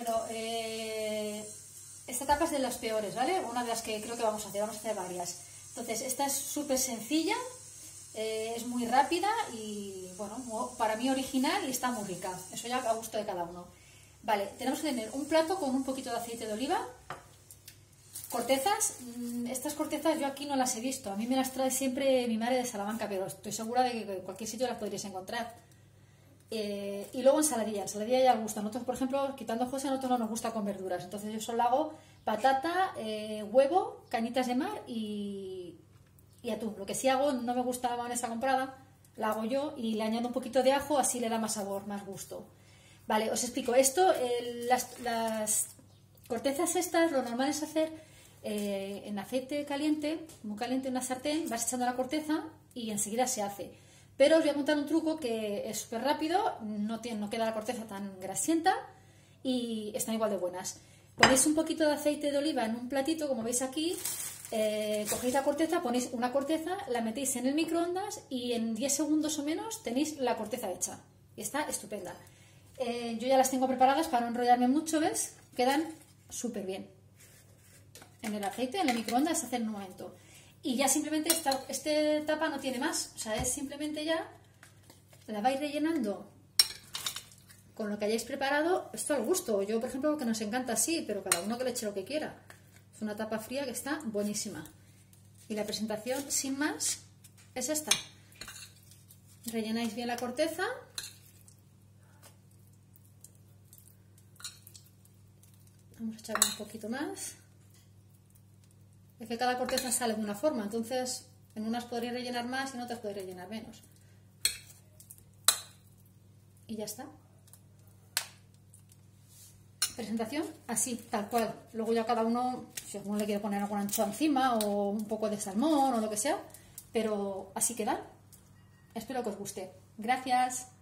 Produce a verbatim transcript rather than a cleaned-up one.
Bueno, eh, esta tapa es de las peores, ¿vale? Una de las que creo que vamos a hacer, vamos a hacer varias. Entonces, esta es súper sencilla, eh, es muy rápida y, bueno, para mí original y está muy rica. Eso ya a gusto de cada uno. Vale, tenemos que tener un plato con un poquito de aceite de oliva. Cortezas, estas cortezas yo aquí no las he visto, a mí me las trae siempre mi madre de Salamanca, pero estoy segura de que en cualquier sitio las podréis encontrar. Eh, y luego ensaladilla, ensaladilla ya al gusto. Nosotros, por ejemplo, quitando José, a nosotros no nos gusta con verduras, entonces yo solo hago patata, eh, huevo, cañitas de mar y, y atún. Lo que sí hago, no me gusta la mayonesa comprada, la hago yo y le añado un poquito de ajo, así le da más sabor, más gusto. Vale, os explico esto, eh, las, las cortezas estas, lo normal es hacer eh, en aceite caliente, muy caliente en una sartén, vas echando la corteza y enseguida se hace. Pero os voy a contar un truco que es súper rápido, no, tiene, no queda la corteza tan grasienta y están igual de buenas. Ponéis un poquito de aceite de oliva en un platito, como veis aquí, eh, cogéis la corteza, ponéis una corteza, la metéis en el microondas y en diez segundos o menos tenéis la corteza hecha. Y está estupenda. Eh, yo ya las tengo preparadas para no enrollarme mucho, ¿ves? Quedan súper bien. En el aceite, en el microondas, se hace en un momento. Y ya simplemente esta este tapa no tiene más, o sea, es simplemente ya la vais rellenando con lo que hayáis preparado, esto al gusto. Yo, por ejemplo, que nos encanta así, pero cada uno que le eche lo que quiera. Es una tapa fría que está buenísima. Y la presentación, sin más, es esta. Rellenáis bien la corteza. Vamos a echarle un poquito más. Es que cada corteza sale de una forma, entonces en unas podréis rellenar más y en otras podréis rellenar menos. Y ya está. Presentación así, tal cual. Luego ya cada uno, si alguno le quiere poner alguna anchoa encima o un poco de salmón o lo que sea, pero así queda. Espero que os guste. Gracias.